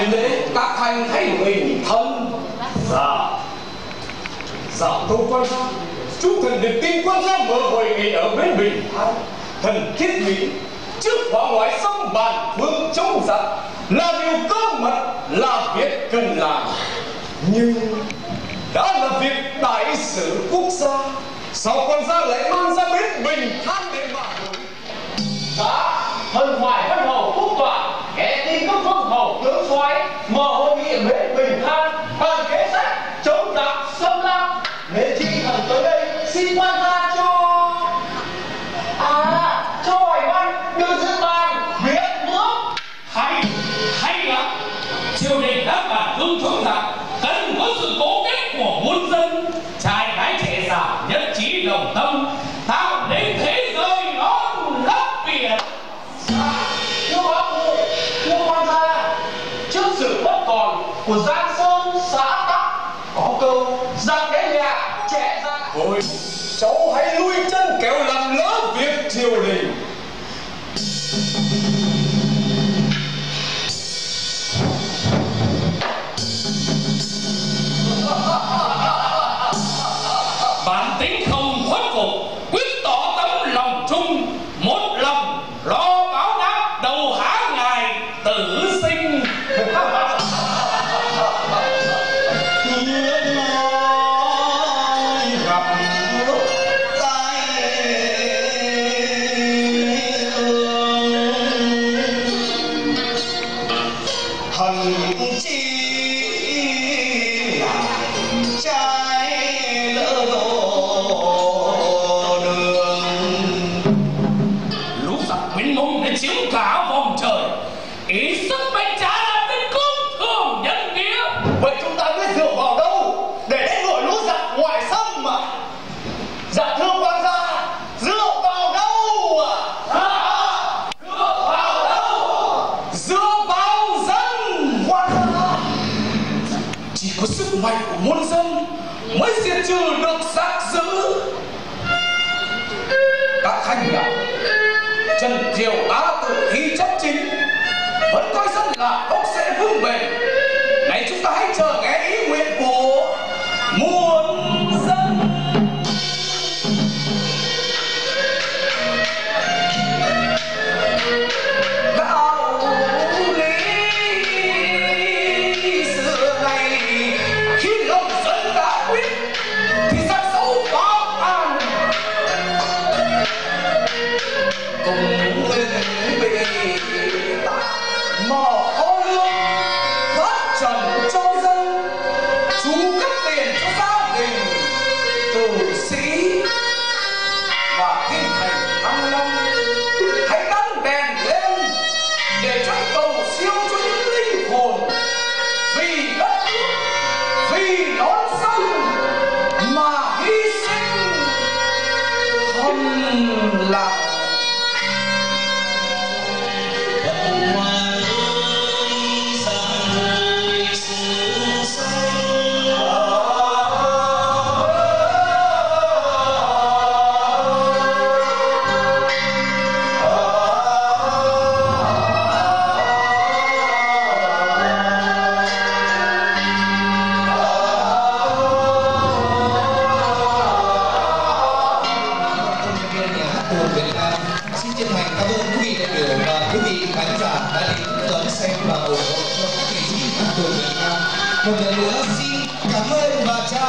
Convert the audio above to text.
đến lễ các thành thấy mình thân. Dạ thưa quan gia, chúng thần được tin quan gia mở hội nghị ở bên Bình An. Thần thiết nghĩ trước khóa ngoại xâm bàn phương chống giặc là điều cơ mật, là việc cần làm. Nhưng đã là việc đại sự quốc gia, sao quan gia lại mang ra bến Bình An để mà đối? Đã thần hoài văn hầu quốc tọa nghe tin các vương hầu tướng soái mở hội nghị bến Bình An bàn kế sách chống giặc xâm lăng, nên chi thần tới đây xin quan gia cho Hoài Văn đưa dự bàn viết nước. Hay lắm. Triều đình đã bàn phương chống giặc cần có sự cố kết của muôn dân, trai gái trẻ già nhất trí đồng tâm, tạo nên thế giới non lấp biển. Thưa bác Hồ, thưa quan gia, trước sự bất còn của Giang Sơn xã Tắc có câu giặc đến nhà trẻ ra. Thôi cháu hãy lui chân kéo làm lỡ việc triều đình. Bản tính không khuất phục, quyết tỏ tấm lòng chung, một lòng lo báo đáp đầu há ngài tử sinh. Chiếm cả vòng trời, ý sức bánh trá là tên cương thường nhân nghĩa. Vậy chúng ta biết dựa vào đâu để đánh đuổi lũ giặc ngoại xâm mà? Dạ thưa quan gia, dựa vào đâu Dựa vào đâu? Dựa vào dân. Quan gia, Chỉ có sức mạnh của muôn dân mới diệt trừ được giặc dữ. Các khanh ạ, Trần Triều đã tự thi chấp chính, vẫn coi dân là gốc sẽ vững bền. Này chúng ta hãy chờ nghe ý nguyện của muôn dân. Đạo lý xưa này khi lòng dân đã quyết thì giặc xấu có an. Cùng mỏ có lương phát trần cho dân, chú cấp tiền cho gia đình tử sĩ và thiên thành thăng long. Hãy đăng đèn lên để cho cầu siêu cho những linh hồn vì đất nước, vì non sông mà hy sinh thầm lặng. Xin chân thành cảm ơn quý vị đại biểu và quý vị khán giả đã đến đón xem và ủng hộ cho các nghệ sĩ hát tuồng Việt Nam. Một lần nữa xin cảm ơn và chào